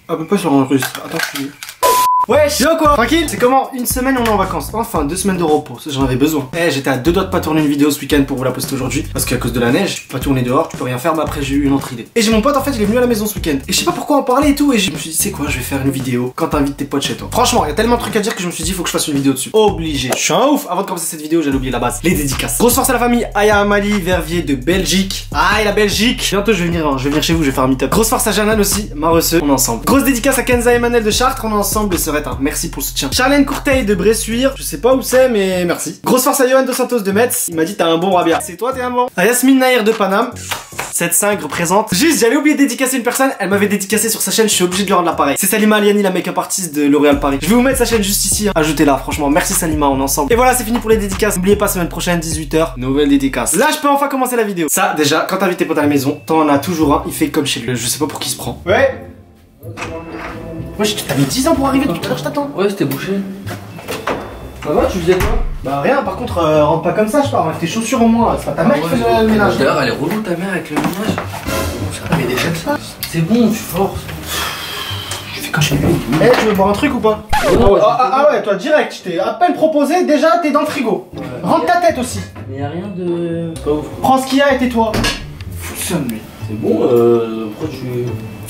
À peu près sur enregistre. Attends, je suis... Wesh, yo quoi? Tranquille? C'est comment? Une semaine on est en vacances. Enfin, 2 semaines de repos. J'en avais besoin. Eh, j'étais à 2 doigts de pas tourner une vidéo ce week-end pour vous la poster aujourd'hui. Parce qu'à cause de la neige, tu peux pas tourner dehors, tu peux rien faire. Mais après, j'ai eu une autre idée. Et j'ai mon pote en fait, il est venu à la maison ce week-end. Et je sais pas pourquoi en parler et tout. Et je me suis dit, c'est quoi? Je vais faire une vidéo quand t'invites tes potes chez toi. Franchement, il y a tellement de trucs à dire que je me suis dit, faut que je fasse une vidéo dessus. Obligé. Je suis un ouf. Avant de commencer cette vidéo, j'allais oublier la base. Les dédicaces. Grosse force à la famille Aya Amali Verviers de Belgique. Ah, et la Belgique. Bientôt, je vais venir chez vous, je vais faire un meet-up. Grosse force à Janan aussi. Maresseux, on est ensemble. Grosse dédicace à Kenza et Manel de Chartres. On est ensemble. Et serait un merci pour le soutien. Charlène Courteil de Bressuire, je sais pas où c'est mais merci. Grosse force à Johan Dos Santos de Metz, il m'a dit t'as un bon Rabia. C'est toi t'es un bon. À Yasmine Nair de Paname, 7-5 représente. Juste j'allais oublier de dédicacer une personne, elle m'avait dédicacé sur sa chaîne, je suis obligé de lui rendre l'appareil. C'est Salima Aliani, la make-up artiste de L'Oréal Paris. Je vais vous mettre sa chaîne juste ici, hein. Ajoutez-la franchement, merci Salima, on est ensemble. Et voilà c'est fini pour les dédicaces, n'oubliez pas semaine prochaine 18h, nouvelle dédicace. Là je peux enfin commencer la vidéo. Ça déjà, quand t'invites tes potes à la maison, t'en as toujours un, il fait comme chez lui. Je sais pas pour qui il se prend. Ouais. Wesh, t'as mis 10 ans pour arriver tout à l'heure, je t'attends. Ouais c'était bouché. Ça va, tu faisais quoi? Bah rien, par contre, rentre pas comme ça, je parle, avec tes chaussures au moins, c'est pas ta mère qui fait le ménage. D'ailleurs, elle est relou ta mère avec le ménage. Mais déjà que ça. C'est bon, tu forces. Je fais quand je suis lui. Eh, tu veux boire un truc ou pas? Ah ouais, toi direct, je t'ai à peine proposé, déjà t'es dans le frigo. Ouais. Rentre ta tête aussi. Mais y'a rien de... C'est pas ouf. Prends ce qu'il y a et tais-toi. Fous le seum lui. C'est bon, pourquoi tu...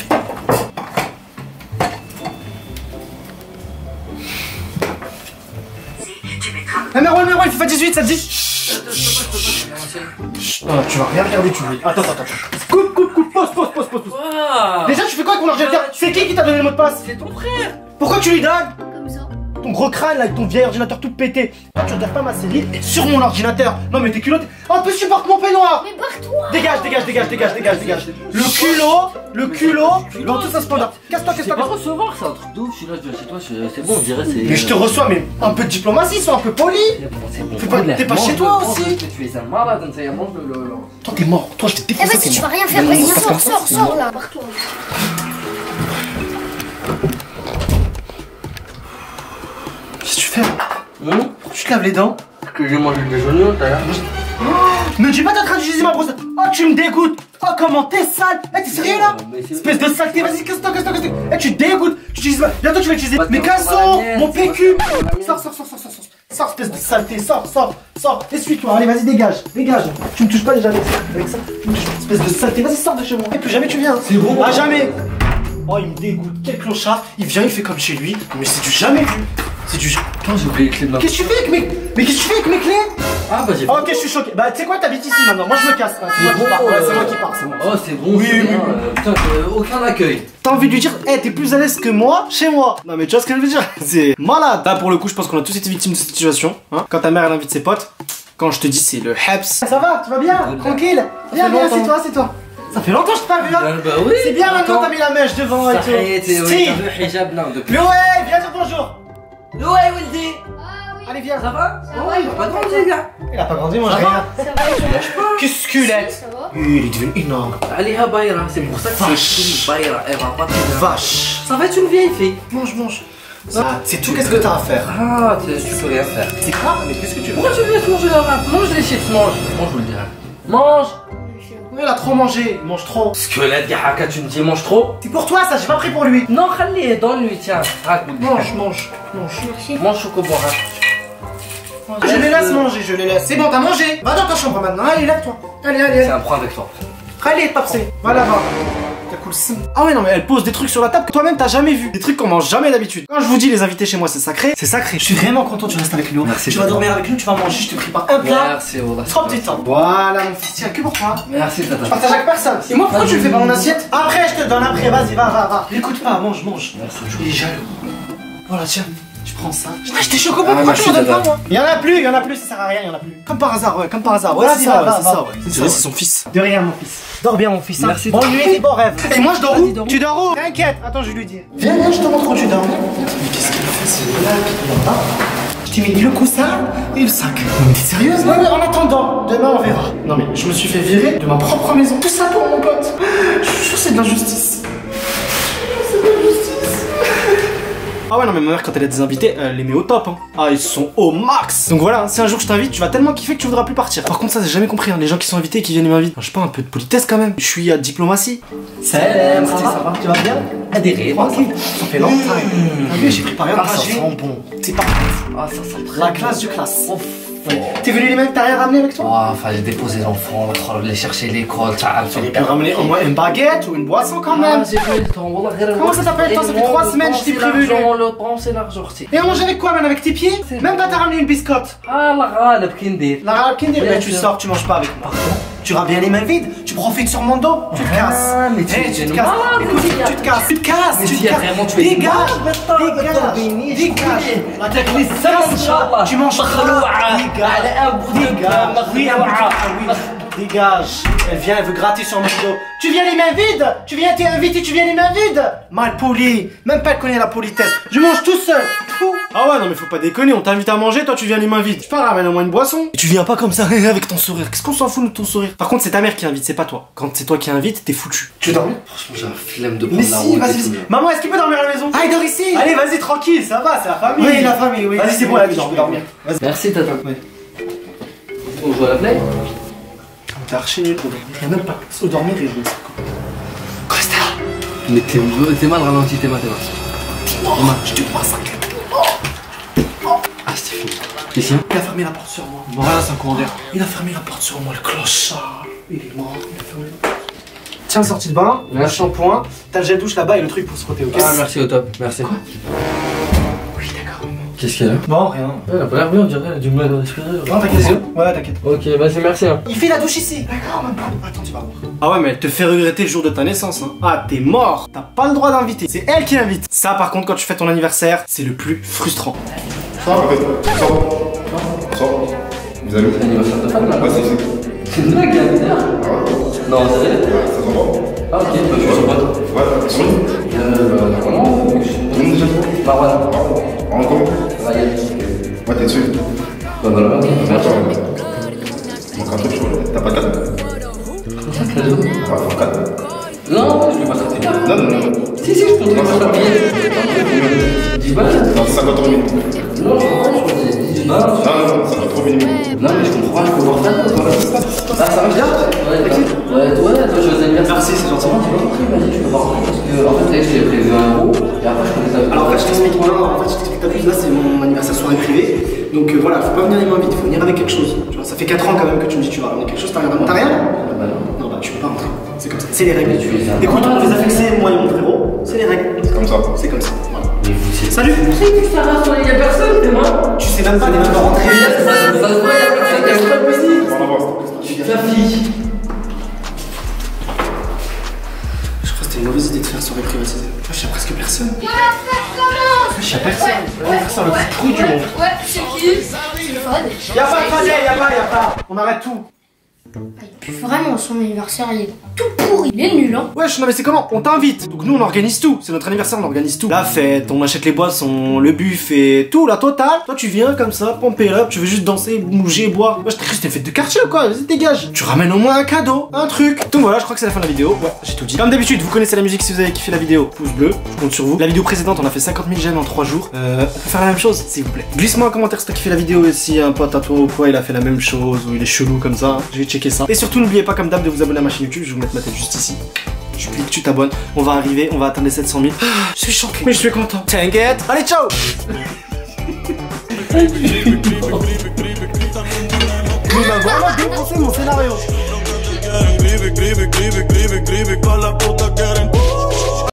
Ah mais roule, il fait pas 18, ça te dit? Tu vas rien regarder, tu veux. Attends. Coupe, pause. Déjà tu fais quoi avec mon ordinateur? C'est qui t'a donné le mot de passe? C'est ton frère. Pourquoi tu lui donnes? Comme ça. Ton gros crâne là, avec ton vieil ordinateur tout pété. Tu regardes pas ma série et sur mon ordinateur. Non mais t'es culotté. En plus tu portes mon peignoir. Mais barre-toi. Dégage. Le culot, dans tout ça se pendant. Casse-toi. C'est pas recevoir, c'est un truc de ouf. Je suis là, je viens chez toi, c'est bon, on dirait c'est... Mais je te reçois, mais un peu de diplomatie, sois un peu poli. C'est bon. T'es pas chez toi aussi. Tu es un malade, ça y a mange le... Toi t'es mort, toi je t'ai Eh défoncé. vas-y, tu vas rien faire, vas-y, sors là, barre-toi. Qu'est-ce que tu fais? Pourquoi tu te laves les dents? Parce que j'ai mangé le déjeuner tout à l'heure. Me dis pas t'as en train d'utiliser ma brosse. Oh tu me dégoûtes. Oh comment t'es sale. Eh t'es sérieux là? Espèce de saleté, vas-y casse-toi. Eh tu dégoûtes. Tu utilises ma... Bientôt tu vas utiliser mes caleçons, mon PQ. Sors espèce de saleté, sors. Essuie-toi, allez vas-y dégage. Tu me touches pas déjà avec ça. Tu me touches pas, espèce de saleté, vas-y sors de chez moi. Et plus jamais tu viens. C'est bon. À jamais. Oh il me dégoûte, quel clochard. Il vient, il fait comme chez lui. Mais c'est du jamais vu. Putain, j'ai oublié les clés de ma... Qu'est-ce que tu fais avec mes clés? Ah bah j'ai... Ok, je suis choqué. Bah tu sais quoi, t'habites ici maintenant. Moi je me casse. C'est moi qui pars. Oh c'est bon, oui. Putain, aucun accueil. T'as envie de lui dire, t'es plus à l'aise que moi chez moi. Non mais tu vois ce que je veux dire? C'est malade. Là pour le coup, je pense qu'on a tous été victimes de cette situation. Hein, quand ta mère elle invite ses potes, quand je te dis c'est le Heps. Ça va, tu vas bien? Tranquille. Viens, c'est toi. Ça fait longtemps que je t'ai pas vu hein. Bah oui. C'est bien maintenant t'as mis la mèche devant et tout. Steve, hijab là depuis. Mais ouais, viens dire bonjour. Ouais, Wildy. Allez viens. Ça va? Ouais, il a pas grandi gars. Il a pas grandi, moi je rien. Ça va, tu lâches pas. Que squelette. Ça va. Il est devenu énorme. Allez, Baïra, c'est pour ça que c'est écrit Baïra, elle va pas te... Vache. Ça va être une vieille fille. Mange. C'est tout, qu'est-ce que t'as à faire? Ah, tu peux rien faire. C'est quoi? Mais qu'est-ce que tu veux? Pourquoi tu veux laisser manger la rap? Mange les chips, mange, je vous le dirai. Mange. Oui, il a trop mangé, il mange trop. Squelette, Yahaka, tu me dis mange trop? C'est pour toi ça, j'ai pas pris pour lui. Non, Khalil, donne-lui, tiens. Mange. Merci. Mange Chocobora. Je les laisse manger, C'est bon, t'as mangé. Va dans ta chambre maintenant, allez, lève-toi. Allez. Tiens, prends avec toi. Allez, papsé, va là-bas. T'as cool sim. Ah ouais, non, mais elle pose des trucs sur la table que toi-même t'as jamais vu. Des trucs qu'on mange jamais d'habitude. Quand je vous dis les invités chez moi, c'est sacré. Je suis vraiment content, tu restes avec nous. Merci. Tu vas dormir avec nous, tu vas manger, je te prépare un plat. Merci, Ola. 3 petits temps. Voilà, mon fils, tiens, que pour toi. Merci, Je tata. partage avec personne. Et moi, pourquoi tu le fais pas mon assiette? Après, je te donne, après, vas-y, va. Écoute pas, mange. Merci. Il est jaloux. Voilà, tiens. Tu prends ça. J'ai acheté chocobo, pourquoi merci, tu m'en donnes pas tata. moi? Y'en a plus, ça sert à rien, y'en a plus. Comme par hasard. Ouais, Vas-y, c'est ça, va. ouais. C'est son fils. De rien, mon fils. Dors bien, mon fils. Hein. Merci. Bonne nuit et bon rêve. Et moi, je dors Vas-y, où? dors où? Tu dors où? T'inquiète, attends, je vais lui dire. Viens, je te montre où tu dors. Mais qu'est-ce qu'il a fait, ce là? Je t'ai mis le coussin et le sac. Non, mais t'es sérieuse? Ouais, mais en attendant, demain, on verra. Non, mais je me suis fait virer de ma propre maison. Tout ça pour mon pote. Je suis sûr, c'est de l'injustice. Ah ouais, non, mais ma mère, quand elle a des invités, elle les met au top. Hein. Ah, ils sont au max. Donc voilà, si un jour je t'invite, tu vas tellement kiffer que tu voudras plus partir. Par contre, ça, j'ai jamais compris. Hein. Les gens qui sont invités et qui viennent m'inviter. Je sais pas, un peu de politesse quand même. Je suis à diplomatie. Salam, ça va? Tu vas bien? Adhéré, tranquille. Ça fait longtemps. T'as vu, j'ai préparé un ça trajet. sent bon. C'est pas Ah, ça sent très la bon. classe du classe. Ouf. T'es venu les mêmes, t'as rien ramené avec toi? Oh, fallait déposer l'enfant, les chercher à l'école, tu T'aurais pu ramener au moins une baguette ou une boisson quand même. j'ai pas eu le temps, wallah. Comment ça t'appelle le temps? Ça fait 3 semaines, je t'ai prévenu. Le temps, c'est l'argent, Et on mange avec quoi, même avec tes pieds? Même pas t'as ramené une biscotte. Ah, la ghalab, kindir. La râle Kinder, Bien mais tu sûr. sors, tu manges pas avec moi. Tu auras bien les mains vides, tu profites sur mon dos, tu te casses. Ah, mais tu Eh, es te une casses. malade, Écoute, mais tu te casses, tu te casses, Mais tu si, te casses. vraiment, tu es une Dégage, malade. dégage, dégage. La tête les casse, tu manges pas. على Dégage, un bout de dégage. Oui, un bout de مخلوعة. oui. Dégage. Elle vient, elle veut gratter sur mon dos. Tu viens les mains vides. Tu viens, t'es invité, tu viens les mains vides. Mal poli. Même pas elle connaît la politesse. Je mange tout seul. Fou. Ah ouais, non mais faut pas déconner. On t'invite à manger, toi tu viens les mains vides. Tu pas ramène au moins une boisson. Et tu viens pas comme ça avec ton sourire. Qu'est-ce qu'on s'en fout de ton sourire? Par contre, c'est ta mère qui invite, c'est pas toi. Quand c'est toi qui invite, t'es foutu. Tu veux dormir? Franchement, j'ai un flemme de Mais prendre la si, route et vas-y. tout. Maman, est-ce qu'il peut dormir à la maison? Ah, il dort ici. Allez, vas-y, tranquille, ça va, c'est la famille. Oui, la famille, oui. Vas-y, c'est bon, là, je peux dormir. Vas-y. Merci, tata. Ouais. On joue à la play? T'es archi nul pour dormir. Y'a même pas au dormir et jouer. Costa. Mais t'es mal ralenti, t'es mal. Je te passe un Ah, c'est fini. Ici? Il a fermé la porte sur moi. Bon, voilà, c'est un commandeur. Il a fermé la porte sur moi, le clochard. Il est mort, il a fermé la porte. Tiens, sortie de bain, le shampoing, t'as le gel douche là-bas et le truc pour se frotter, ok? Ah, merci au top, merci. Quoi? Oui, d'accord. Qu'est-ce qu'il y a là? Non, rien. Elle a pas l'air bien, on dirait, elle a du mal à respirer. Non, t'inquiète. Ouais, t'inquiète. Ok, vas-y, merci. Hein. Il fait la douche ici. D'accord, même pas. Attends, tu vas voir. Ah ouais, mais elle te fait regretter le jour de ta naissance, hein. Ah, t'es mort. T'as pas le droit d'inviter. C'est elle qui invite. Ça, par contre, quand tu fais ton anniversaire, c'est le plus frustrant. Sors. Vous avez C'est l'anniversaire de femme là? Ouais, c'est C'est une blague, là, bizarre. Non, c'est vrai? ça s'entend. Ah, ok, bah, je suis son pote. Ouais, ils sont où? Comment? Tout le monde déjà? Marwan. Encore? Ryan. Ouais, t'es dessus. Bah, voilà, merci. Attends. Manque un truc, je crois. T'as pas de cadeau? Cadeau? Ouais, faut 4. Non, je vais pas ça plus tard. Non, non, non. Si, je peux te faire payer. 10 balles? Non, 50 euros minimum. Non, je comprends, je crois que c'est 10 balles. Non, 50 euros minimum. Non, mais je comprends, je peux voir ça. Ah, ça va bien? Ouais, toi, je vais anniversaire. Merci, c'est gentil. J'ai pas compris, vas-y, tu peux voir. Parce que, en fait, je t'ai prévu 1 euro. Et après, je connais ça. Alors en fait je t'explique, là c'est mon anniversaire soirée privée. Donc voilà, faut pas venir les mains vides, faut venir avec quelque chose. Tu vois, ça fait 4 ans quand même que tu me dis tu vas ramener quelque chose, t'as rien? T'as rien? Bah non. Non bah tu peux pas rentrer. C'est comme ça. C'est les règles. Écoute, on les a fixées, moi et mon frérot. C'est les règles. C'est comme ça. C'est comme ça. Voilà. Mais vous, c'est. Salut! Ça va, il y a personne, c'est moi. Tu sais même pas, t'es même pas rentré. Ça se voit, il y a personne, c'est pas possible. On va voir. Ta fille. Je crois que c'était une mauvaise idée de faire soirée privatisée. Moi je sais presque personne. Je sais personne. L'anniversaire le plus pourri du monde. Ouais, c'est qui? C'est Fred. Y'a pas de Fadel, y'a pas. On arrête tout. Vraiment, son anniversaire, il est tout pourri. Il est nul, hein. Wesh, non mais c'est comment? On t'invite. Donc nous on organise tout. C'est notre anniversaire, on organise tout. La fête, on achète les boissons, le buffet, tout, la totale. Toi tu viens comme ça, pomper up, tu veux juste danser, bouger, boire. Moi je t'ai cru que c'était une fête de quartier ou quoi? Vas-y dégage. Tu ramènes au moins un cadeau, un truc. Donc voilà, je crois que c'est la fin de la vidéo. Ouais, j'ai tout dit. Comme d'habitude, vous connaissez la musique, si vous avez kiffé la vidéo, pouce bleu, je compte sur vous. La vidéo précédente, on a fait 50 000 j'aime en 3 jours. On peut faire la même chose, s'il vous plaît. Glisse-moi en commentaire si t'as kiffé la vidéo et si un pote à toi ou quoi il a fait la même chose ou il est chelou comme ça. Je vais checker ça. Et surtout n'oubliez pas comme d'hab de vous abonner à ma chaîne YouTube, je vais vous mettre ma tête juste ici. Tu cliques, tu t'abonnes, on va arriver, on va atteindre les 700 000. Je suis choqué, mais je suis content. T'inquiète. Allez, ciao. Il m'a vraiment dépensé mon scénario. Gribe, gribe, gribe, gribe, gribe, con la puta quieren